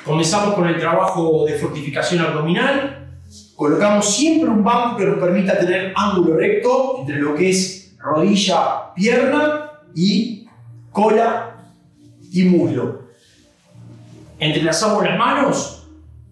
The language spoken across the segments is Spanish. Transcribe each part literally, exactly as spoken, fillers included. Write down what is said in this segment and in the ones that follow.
Comenzamos con el trabajo de fortificación abdominal. Colocamos siempre un banco que nos permita tener ángulo recto entre lo que es rodilla, pierna y cola y muslo. Entrelazamos las manos,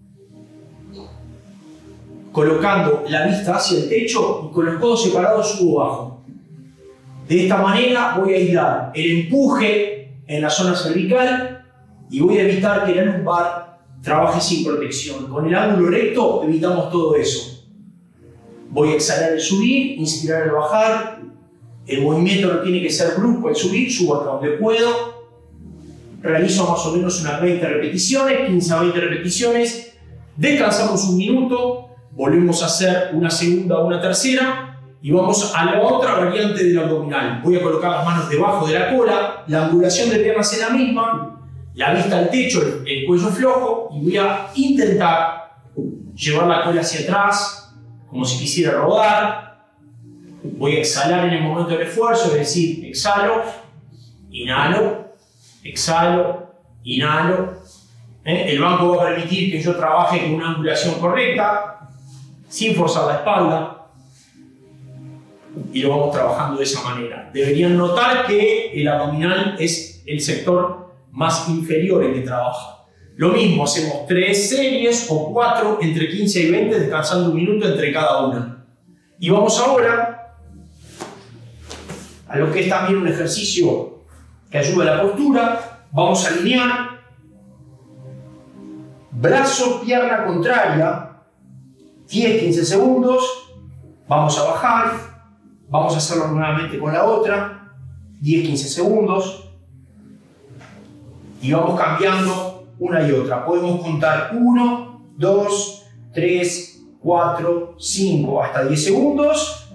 colocando la vista hacia el techo y con los codos separados subo bajo. De esta manera voy a aislar el empuje en la zona cervical y voy a evitar que la lumbar trabaje sin protección. Con el ángulo recto evitamos todo eso. Voy a exhalar el subir, inspirar el bajar. El movimiento no tiene que ser brusco el subir, subo hasta donde puedo. Realizo más o menos unas veinte repeticiones, quince a veinte repeticiones. Descansamos un minuto, volvemos a hacer una segunda o una tercera y vamos a la otra variante del abdominal. Voy a colocar las manos debajo de la cola, la angulación de piernas es la misma, la vista al techo, el, el cuello flojo, y voy a intentar llevar la cola hacia atrás como si quisiera rodar. Voy a exhalar en el momento del esfuerzo, es decir, exhalo, inhalo, exhalo, inhalo. ¿Eh? El banco va a permitir que yo trabaje con una angulación correcta, sin forzar la espalda, y lo vamos trabajando de esa manera. Deberían notar que el abdominal es el sector más inferior el que trabaja. Lo mismo, hacemos tres series o cuatro entre quince y veinte, descansando un minuto entre cada una. Y vamos ahora a lo que es también un ejercicio que ayuda a la postura. Vamos a alinear brazo, pierna contraria, diez a quince segundos. Vamos a bajar, vamos a hacerlo nuevamente con la otra, diez a quince segundos. Y vamos cambiando una y otra. Podemos contar uno, dos, tres, cuatro, cinco, hasta diez segundos.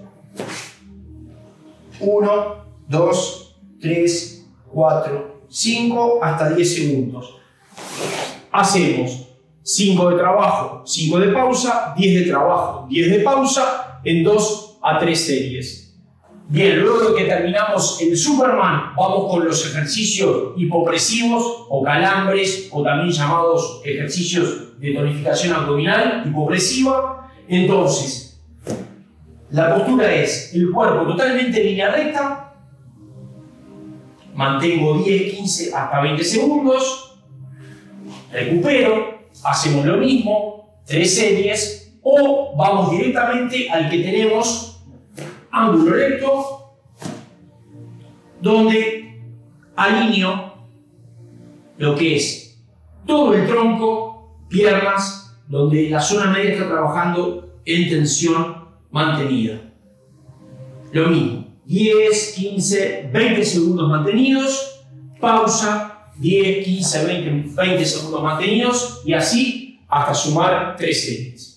uno, dos, tres, cuatro, cinco, hasta diez segundos. Hacemos cinco de trabajo, cinco de pausa, diez de trabajo, diez de pausa en dos a tres series. Bien, luego de que terminamos el Superman, vamos con los ejercicios hipopresivos o calambres, o también llamados ejercicios de tonificación abdominal hipopresiva. Entonces, la postura es el cuerpo totalmente en línea recta. Mantengo diez, quince, hasta veinte segundos. Recupero, hacemos lo mismo, tres series, o vamos directamente al que tenemos ángulo recto, donde alineo lo que es todo el tronco, piernas, donde la zona media está trabajando en tensión mantenida. Lo mismo, diez, quince, veinte segundos mantenidos, pausa, diez, quince, veinte, veinte segundos mantenidos, y así hasta sumar tres series.